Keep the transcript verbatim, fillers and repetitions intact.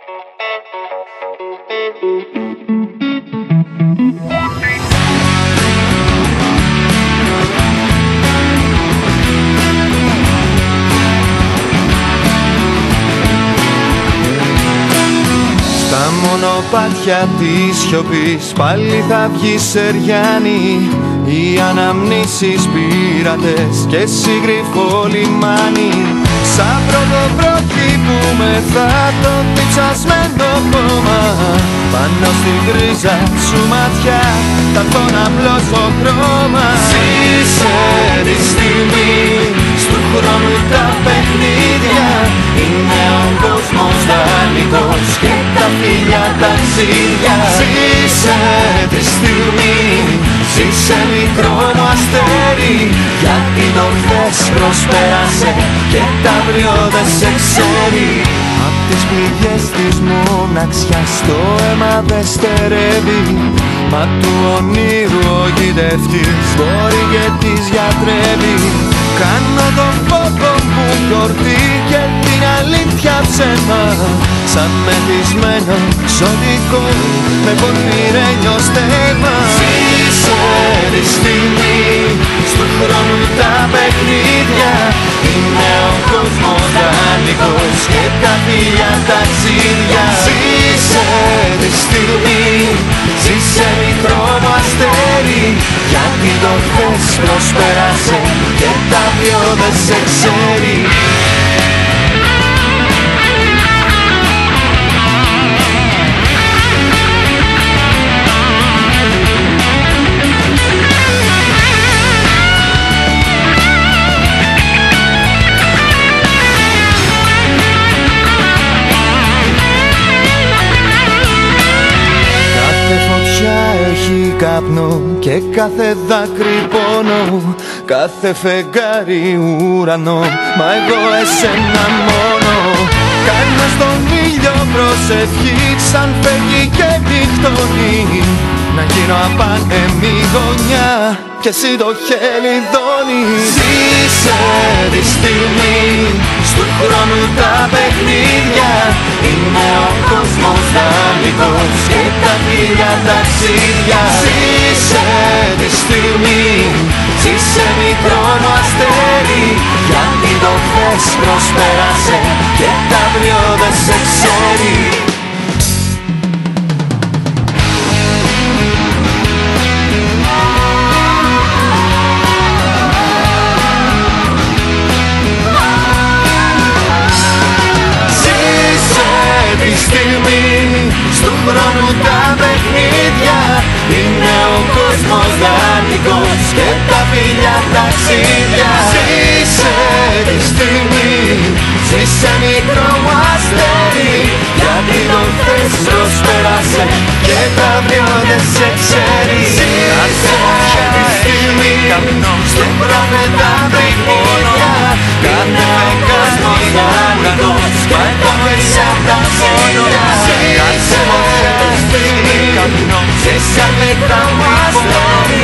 Στα μονοπάτια της σιωπής πάλι θα βγει σεριάνι, οι αναμνήσεις πειρατές και εσύ κρυφό λιμάνι. Σαν πρώτο προκύπουμε θα το διψασμένο χώμα, πάνω στην γκρίζα σου ματιά θα τον απλώσω χρώμα. Ζήσε τη στιγμή στου χρόνου τα παιχνίδια, είναι ο κόσμος δανεικός και τα φιλιά ταξίδια. Ζήσε τη στιγμή, ζήσε μικρό μου αστέρι, γιατί το χθες προσπέρασε και τα αύριο δεν σε ξέρει. Απ' τις πληγές της μοναξιάς το αίμα δεν στερεύει, μα του ονείρου ο γητευτής μπορεί και τις γιατρεύει. Κάνω τον φόβο μου γιορτή και την αλήθεια ψέμα, σαν μεθυσμένο ζωτικό με πορφυρένιο στέμα. Ζήσε τη στιγμή στου χρόνου τα παιχνίδια, είναι ο κόσμος δανεικός και τα φιλιά ταξίδια. Ζήσε τη στιγμή, ζήσε μικρό μου αστέρι, γιατί το χθες προσπέρασε και τα αύριο δεν σε ξέρει. Έχει καπνό και κάθε δάκρυ πόνο, κάθε φεγγάρι ουρανό, μα εγώ εσένα μόνο. Κάνω στον ήλιο προσευχή σαν φεύγει και νυχτώνει, να γίνω απάνεμη γωνιά και εσύ το χελιδόνι. Ζήσε τη στιγμή στου χρόνου τα παιχνίδια, είναι ο κόσμος δανεικός και τα χίλια ταξίδια. Ζήσε τη στιγμή, ζήσε μικρό μου αστέρι, γιατί το χθες προσπέρασε και τα αύριο δεν σε ξέρει. Στου χρόνου τα παιχνίδια, είναι ο κόσμος δανεικός και τα φιλιά ταξίδια. Ζήσε τη στιγμή, ζήσε μικρό μου αστέρι, γιατί το χθες προσπέρασε και τα αύριο δεν σε ξέρει. Ζήσε τη στιγμή, στου χρόνου τα παιχνίδια, είναι ο κόσμος δανεικός και τα φιλιά ταξίδια. Ζήσε τη στιγμή, ζήσε μικρό μου αστέρι,